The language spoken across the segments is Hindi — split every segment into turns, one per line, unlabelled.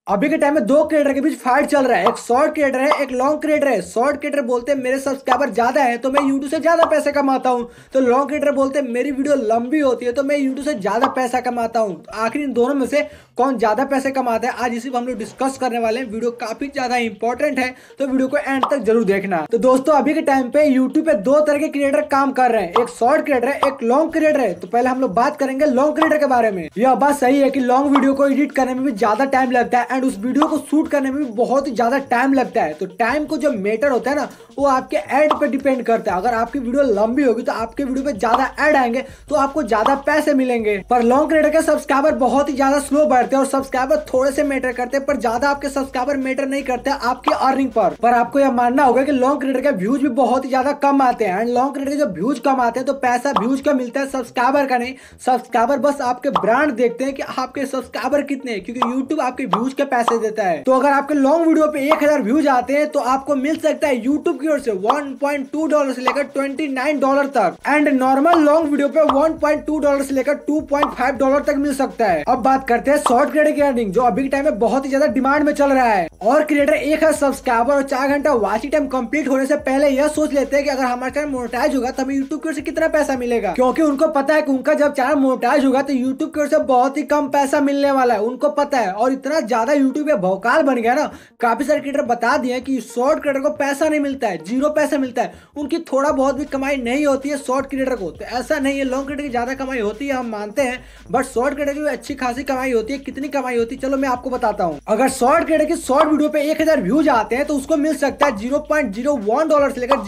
अभी के टाइम में दो क्रिएटर के बीच फाइट चल रहा है। एक शॉर्ट क्रिएटर है, एक लॉन्ग क्रिएटर है। शॉर्ट क्रिएटर बोलते हैं मेरे सब्सक्राइबर ज्यादा है तो मैं यूट्यूब से ज्यादा पैसे कमाता हूं। तो लॉन्ग क्रिएटर बोलते हैं मेरी वीडियो लंबी होती है तो मैं यूट्यूब से ज्यादा पैसा कमाता हूं। तो आखिर इन दोनों में से कौन ज्यादा पैसे कमाता है, आज इसी पर हम लोग डिस्कस करने वाले हैं। वीडियो काफी ज्यादा इंपॉर्टेंट है तो वीडियो को एंड तक जरूर देखना। तो दोस्तों अभी के टाइम पे यूट्यूब पे दो तरह के क्रिएटर काम कर रहे हैं, एक शॉर्ट क्रिएटर है, एक लॉन्ग क्रिएटर है। तो पहले हम लोग बात करेंगे लॉन्ग क्रिएटर के बारे में। यह बात सही है कि लॉन्ग वीडियो को एडिट करने में भी ज्यादा टाइम लगता है एंड उस वीडियो को शूट करने में भी बहुत ही ज्यादा टाइम लगता है। तो टाइम को जो मैटर होता है ना, वो आपके ऐड पे डिपेंड करता है। अगर आपकी वीडियो लंबी होगी तो आपके वीडियो पे ज्यादा ऐड आएंगे तो आपको ज्यादा पैसे मिलेंगे। पर लॉन्ग क्रिएटर के सब्सक्राइबर बहुत ही ज्यादा स्लो बढ़ते हैं और सब्सक्राइबर थोड़े से मैटर करते हैं, पर ज्यादा आपके सब्सक्राइबर मैटर नहीं करते आपकी अर्निंग पर आपको यह मानना होगा कि लॉन्ग क्रिएटर के व्यूज भी बहुत ही ज्यादा कम आते हैं एंड लॉन्ग क्रिएटर के जो व्यूज कम आते हैं तो पैसा व्यूज का मिलता है, सब्सक्राइबर का नहीं। सब्सक्राइबर बस आपके ब्रांड देखते हैं कि आपके सब्सक्राइबर कितने हैं, क्योंकि यूट्यूब आपके व्यूज के पैसे देता है। तो अगर आपके लॉन्ग वीडियो पे 1000 व्यूज आते हैं तो आपको मिल सकता है यूट्यूब की ओर से $1.2 से लेकर $29 तक एंड नॉर्मल लॉन्ग वीडियो पे $1.2 से लेकर $2.5 तक मिल सकता है। अब बात करते हैं शॉर्ट क्रिएटर की अर्निंग, जो अभी के टाइम में बहुत ही ज्यादा डिमांड में चल रहा है। और क्रिएटर 1000 सब्सक्राइबर और 4 घंटा वॉचिंग टाइम कंप्लीट होने से पहले यह सोच लेते हैं कि अगर हमारा चैनल मोनेटाइज होगा तो हमें यूट्यूब की ओर से कितना पैसा मिलेगा, क्योंकि उनको पता है कि उनका जब चैनल मोनेटाइज होगा तो यूट्यूब की ओर से बहुत ही कम पैसा मिलने वाला है, उनको पता है। और इतना ज्यादा यूट्यूब पे भौकाल बन गया ना, काफी सारे क्रिएटर बता दिए कि शॉर्ट क्रिएटर को पैसा नहीं मिलता है, जीरो पैसा मिलता है, उनकी थोड़ा बहुत भी कमाई नहीं होती है शॉर्ट क्रिएटर को। तो ऐसा नहीं है, लॉन्ग क्रिएटर की ज्यादा कमाई होती है हम मानते हैं, बट शॉर्ट क्रिएटर की अच्छी खासी कमाई होती है। कितनी कमाई होती है चलो मैं आपको बताता हूँ। अगर शॉर्ट क्रिएटर की शॉर्ट वीडियो पे 1000 व्यूज आते हैं तो उसको मिल सकता है $0.01 से लेकर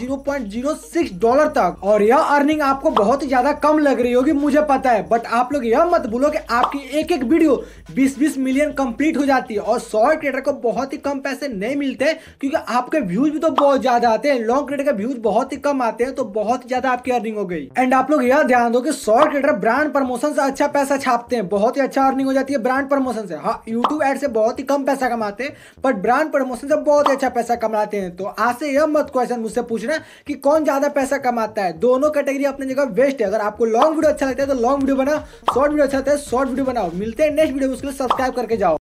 $0.06 तक। और यह अर्निंग आपको बहुत ही ज्यादा कम लग रही होगी, मुझे पता है, बट आप लोग यह मत भूलो कि आपकी एक एक वीडियो 20-20 मिलियन कंप्लीट हो जाती है और शॉर्ट क्रिएटर को बहुत ही कम पैसे नहीं मिलते क्योंकि आपके व्यूज भी तो बहुत ज्यादा आते हैं। लॉन्ग क्रिएटर के व्यूज बहुत ही कम आते हैं तो बहुत ही ज्यादा आपकी अर्निंग हो गई। एंड आप लोग यह ध्यान दो कि शॉर्ट क्रिएटर ब्रांड प्रमोशन से अच्छा पैसा छापते हैं, बहुत ही अच्छा अर्निंग हो जाती है ब्रांड प्रमोशन से। हाँ, यूट्यूब एड से बहुत ही कम पैसा कमाते हैं बट ब्रांड प्रमोशन से बहुत ही अच्छा पैसा कमाते हैं। तो आज से यह मत क्वेश्चन मुझसे पूछना कि कौन ज्यादा पैसा कमाता है, दोनों कैटेगरी अपनी जगह बेस्ट है। अगर आपको लॉन्ग वीडियो अच्छा लगता है तो लॉन्ग वीडियो बनाओ, शॉर्ट वीडियो अच्छा लगता है शॉर्ट वीडियो बनाओ। मिलते हैं नेक्स्ट वीडियो में, उसके लिए सब्सक्राइब करके जाओ।